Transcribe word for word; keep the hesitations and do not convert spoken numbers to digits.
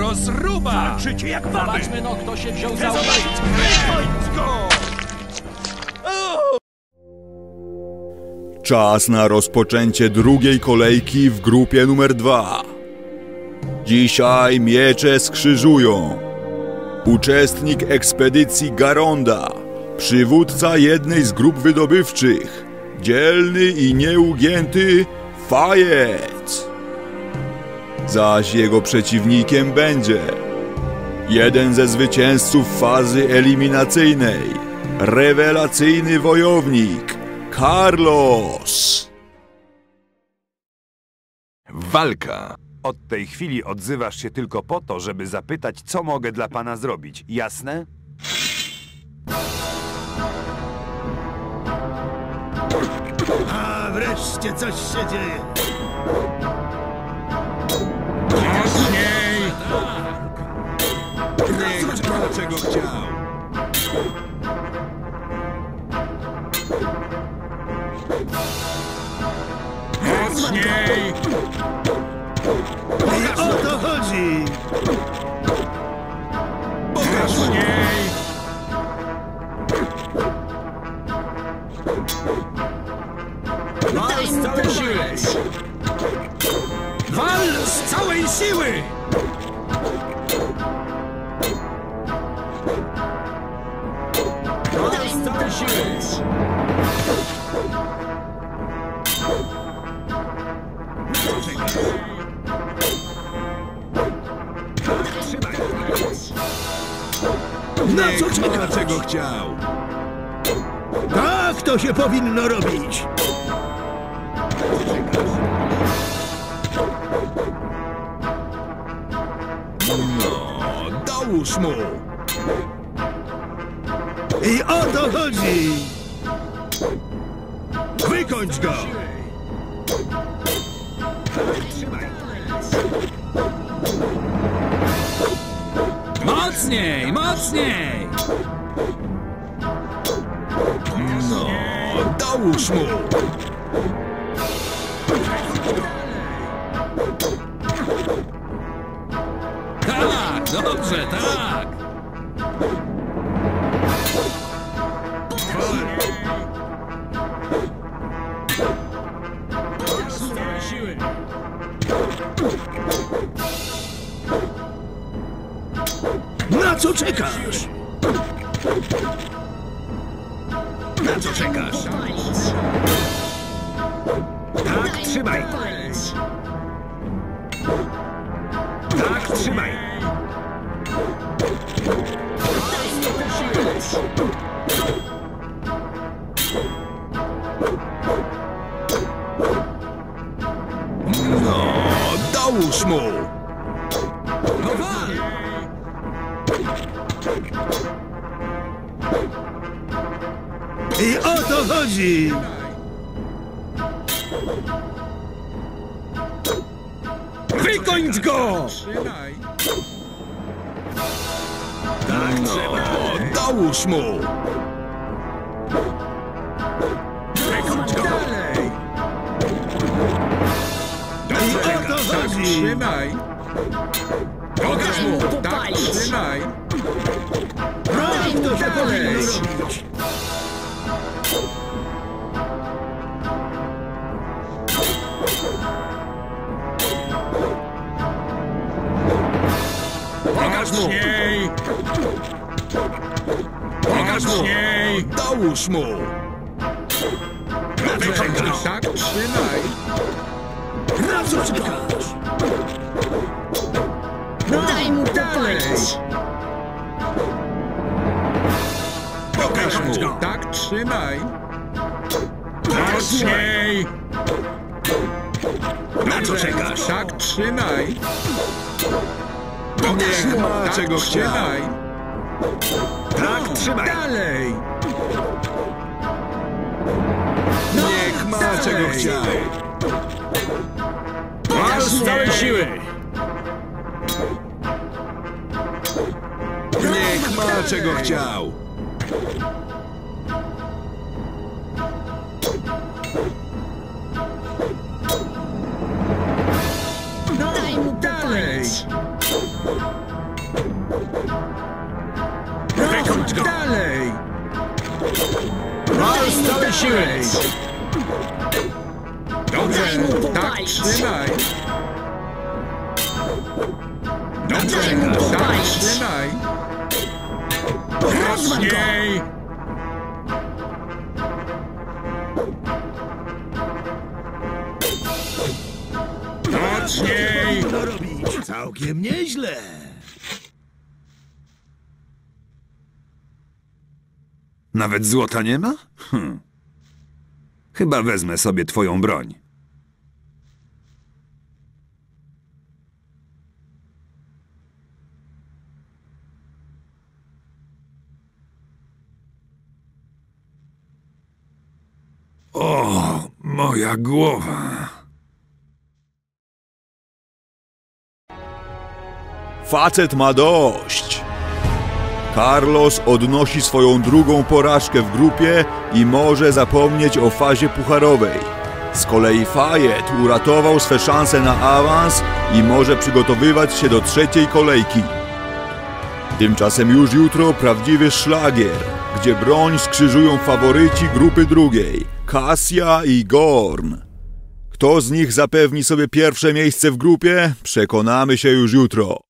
rozruba! Walczycie jak baby! Zobaczmy no, kto się wziął za Chcę uwagę. zobaczyć krew! go! Czas na rozpoczęcie drugiej kolejki w grupie numer dwa. Dzisiaj miecze skrzyżują uczestnik ekspedycji Garonda, przywódca jednej z grup wydobywczych, dzielny i nieugięty Fajec. Zaś jego przeciwnikiem będzie jeden ze zwycięzców fazy eliminacyjnej, rewelacyjny wojownik Carlos. Walka. Od tej chwili odzywasz się tylko po to, żeby zapytać, co mogę dla pana zrobić. Jasne? A wreszcie coś się dzieje! Mocniej! Niech ma czego chciał. Mocniej! I o to chodzi! Mocniej! Wal z całej siły! Wal z całej siły! Wal z całej siły! Na co czeka? Czego chciał? Tak to się powinno robić! No, dołóż mu! I o to chodzi! Wykończ go! Mocniej, mocniej! No, dołóż mu! Tak, dobrze, tak! Siły! Na co czekasz? Na co czekasz? Tak, trzymaj! Tak, trzymaj! No, dołóż mu! No wal! I o to chodzi! Wykończ go! Tak, no, dołóż mu! Wykończ go! Dalej! I o to chodzi! Trzymaj! Pokaż mu! Tak, trzymaj! Tak to się powinno robić! Pokaż mu! Pokaż mu! Dołóż mu! Wykończ go! Tak, trzymaj! Na co czekasz? Daj mu popalić! Pokaż mu! Tak, trzymaj! Mocniej! Na co czekasz? Tak, trzymaj! Niech ma czego trzymaj! Tak, trzymaj! Dalej! Niech ma czego chciał! Wal z całej siły! Niech ma czego chciał! Daj mu Dalej! popalić! go! Dalej! Wal z całej siły! Dobrze, Daj mu tak popalić. trzymaj. Dobrze, Daj mu tak popalić. trzymaj. Rozwal go! Mocniej! Mocniej! To robić całkiem nieźle. Nawet złota nie ma? Hm. Chyba wezmę sobie twoją broń. O, moja głowa. Facet ma dość. Carlos odnosi swoją drugą porażkę w grupie i może zapomnieć o fazie pucharowej. Z kolei Fayet uratował swe szanse na awans i może przygotowywać się do trzeciej kolejki. Tymczasem już jutro prawdziwy szlagier, gdzie broń skrzyżują faworyci grupy drugiej, Cassia i Gorn. Kto z nich zapewni sobie pierwsze miejsce w grupie? Przekonamy się już jutro.